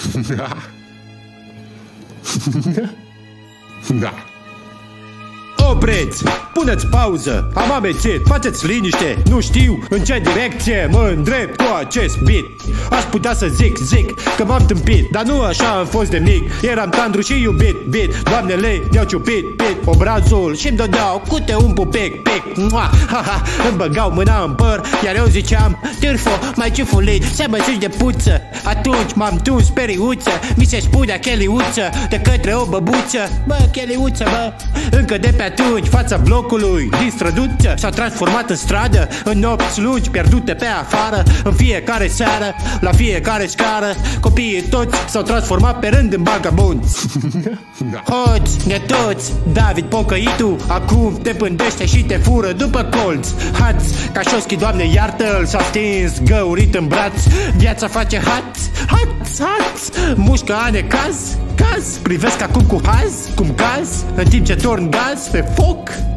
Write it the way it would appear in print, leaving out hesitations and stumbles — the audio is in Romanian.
Da. Opreți! Puneți pauză! Am amețit! Faceți liniște! Nu știu în ce direcție mă îndrept cu acest beat. Aș putea să zic că m-am tâmpit, dar nu așa am fost de mic. Eram tandru și iubit, doamnele mi-au ciupit, obrazul și-mi dădeau câte un pupic, îmi băgau mâna în păr, iar eu ziceam: târfo, mai ciufulit, să mă zici de puță. Atunci m-am tuns pe riuță, mi se spunea cheliuță de către o băbuță. Bă, cheliuță, bă. Încă de pe atunci fața blocului din străduță s-a transformat în stradă, în nopți lungi pierdute pe afară. În fiecare seară, la fiecare scară, copiii toți s-au transformat pe rând în vagabonzi. Hoți, netoți, David pocăitul acum te pândește și te fură după colț. Haț, Cașoschi, Doamne iartă-l, s-a stins găurit în braț. Viața face haț, mușcă ane caz, privesc acum cu haz, cum caz, în timp ce torn gaz pe foc.